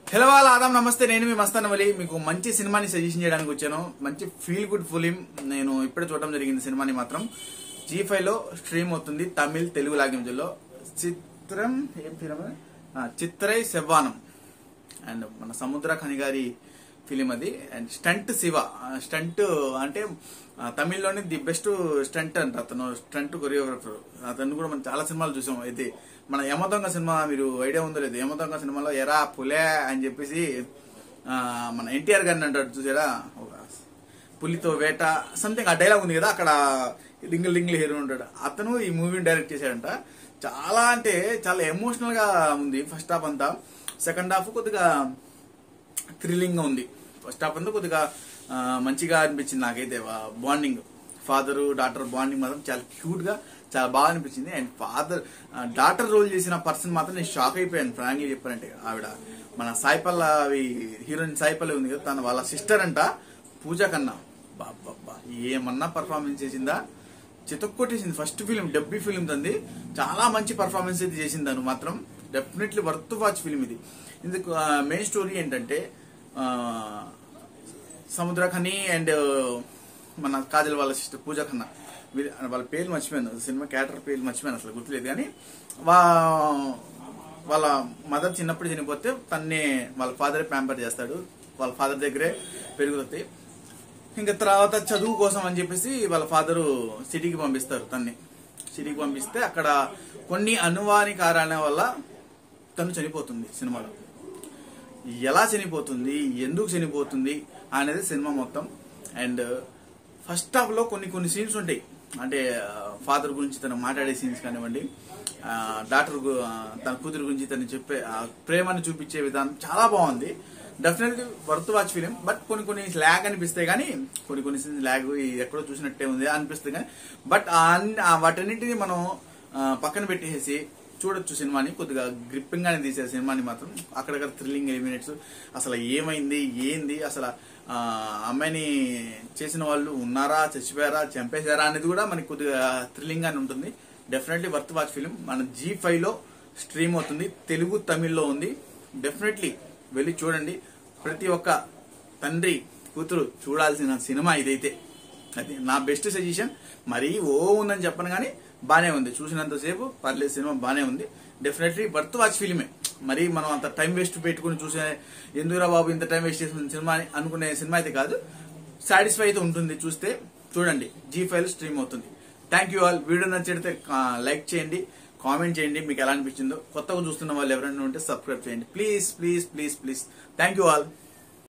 Hello వాళ్ళ ఆదాం నమస్తే. నేను మీ మస్తానవలి మీకు మంచి సినిమాని సజెషన్ చేయడానికి వచ్చాను. మంచి ఫీల్ గుడ్ ఫిలిం నేను ఇప్పుడే చూడడం జరిగింది. సినిమాని మాత్రం G5 లో స్ట్రీమ్ అవుతుంది. తమిళ్ తెలుగు లాంగ్వేజ్లో చిత్రం ఏం ఫిలిం చిత్రై సెవ్వానం అండ్ మన సముద్ర ఖని గారి ఫిలిం అది. అండ్ స్టంట్ శివ స్టంట్ అంటే తమిళ్లోని ది బెస్ట్ స్టంట్ అంట అతను, స్టంట్ కొరియోగ్రాఫర్. అతను కూడా మనం చాలా సినిమాలు చూసాం. అయితే మన యమదొంగ సినిమా మీరు ఐడియా ఉందో లేదు? యమదొంగ సినిమాలో ఎరా పులే అని చెప్పేసి మన ఎన్టీఆర్ గారిని అంటాడు చూసారా, ఒక పులితో వేట సంథింగ్ ఆ డైలాగ్ ఉంది కదా, అక్కడ రింగిల్ రింగిల్ హీరో ఉంటాడు. అతను ఈ మూవీని డైరెక్ట్ చేశాడంట. చాలా అంటే చాలా ఎమోషనల్ గా ఉంది ఫస్ట్ హాఫ్ అంతా. సెకండ్ హాఫ్ కొద్దిగా థ్రిల్లింగ్ గా ఉంది. ఫస్ట్ హాఫ్ అంతా కొద్దిగా మంచిగా అనిపించింది నాకైతే. బాండింగ్ ఫాదర్ డాటర్ బాండింగ్ మాత్రం చాలా క్యూట్ గా చాలా బాగా అనిపించింది. అండ్ ఫాదర్ డాటర్ రోల్ చేసిన పర్సన్ మాత్రం నేను షాక్ అయిపోయాను. ఫ్రాంక్లీ చెప్పానంటే ఆవిడ మన సాయిపల్లవి హీరోయిన్ సాయిపల్లవి ఉంది కదా, తన వాళ్ళ సిస్టర్ అంట పూజ కన్నా. బాబా ఏమన్నా పర్ఫార్మెన్స్ చేసిందా, చితక్కొట్టేసింది. ఫస్ట్ ఫిలిం డబ్బీ ఫిలిం తంది, చాలా మంచి పర్ఫార్మెన్స్ అయితే చేసింది. తను మాత్రం డెఫినెట్లీ వర్త్ వాచ్ ఫిలిం ఇది. ఇందుకు మెయిన్ స్టోరీ ఏంటంటే సముద్ర ఖని అండ్ మన కాజల్ వాళ్ళ సిస్టర్ పూజ ఖన్నా, వాళ్ళ పేర్లు మర్చిపోయాను, సినిమా క్యారెక్టర్ పేర్లు మర్చిపోయాను, అసలు గుర్తులేదు. కానీ వాళ్ళ మదర్ చిన్నప్పుడు చనిపోతే తన్నే వాళ్ళ ఫాదరే ప్యాంపర్ చేస్తాడు. వాళ్ళ ఫాదర్ దగ్గరే పెరుగుతాయి. ఇంకా తర్వాత చదువు కోసం అని చెప్పేసి వాళ్ళ ఫాదరు సిటీకి పంపిస్తారు. తన్ని సిటీకి పంపిస్తే అక్కడ కొన్ని అనువాని కారణాల వల్ల తను చనిపోతుంది. సినిమాలో ఎలా చనిపోతుంది, ఎందుకు చనిపోతుంది అనేది సినిమా మొత్తం. అండ్ ఫస్ట్ హాఫ్ లో కొన్ని సీన్స్ ఉంటాయి, అంటే ఫాదర్ గురించి తను మాట్లాడే సీన్స్ కానివ్వండి, డాక్టర్ తన కూతురు గురించి తను చెప్పే ప్రేమను చూపించే విధానం చాలా బాగుంది. Definitely worth watch film. But కొన్ని ల్యాగ్ అనిపిస్తాయి, కానీ కొన్ని సీన్స్ ల్యాగ్ ఎక్కడో చూసినట్టే ఉంది అనిపిస్తుంది. కానీ బట్ వాటన్నింటినీ మనం పక్కన పెట్టేసి చూడొచ్చు సినిమాని. కొద్దిగా గ్రిప్పింగ్ గానే తీసే సినిమాని మాత్రం. అక్కడక్కడ థ్రిల్లింగ్ ఎలిమెంట్స్, అసలు ఏమైంది ఏంది, అసలు అమ్మాయిని చేసిన వాళ్ళు ఉన్నారా, చచ్చిపోయారా, చంపేశారా అనేది కూడా మనకి కొద్దిగా థ్రిల్లింగ్ గానే ఉంటుంది. Definitely worth watch film. మన G5 లో స్ట్రీమ్ అవుతుంది. తెలుగు తమిళ్లో ఉంది. డెఫినెట్లీ వెళ్ళి చూడండి. ప్రతి ఒక్క తండ్రి కూతురు చూడాల్సిన సినిమా ఇదైతే. అది నా బెస్ట్ సజెషన్. మరీ ఉందని చెప్పను, కానీ బానే ఉంది. చూసినంతసేపు పర్లేదు, సినిమా బానే ఉంది. డెఫినెట్లీ వర్త్ వాచ్ ఫిలిమే. మరి మనం అంత టైం వేస్ట్ పెట్టుకుని చూసే, ఎందుకురా బాబు ఇంత టైం వేస్ట్ చేసిన సినిమా అనుకునే సినిమా అయితే కాదు. సాటిస్ఫై అయితే ఉంటుంది. చూస్తే చూడండి. G5 లో స్ట్రీమ్ అవుతుంది. Thank you all. వీడియో నచ్చితే లైక్ చేయండి, కామెంట్ చేయండి మీకు ఎలా అనిపించిందో. కొత్తగా చూస్తున్న వాళ్ళు ఎవరైనా ఉంటే సబ్స్క్రైబ్ చేయండి please please please please. Thank you all.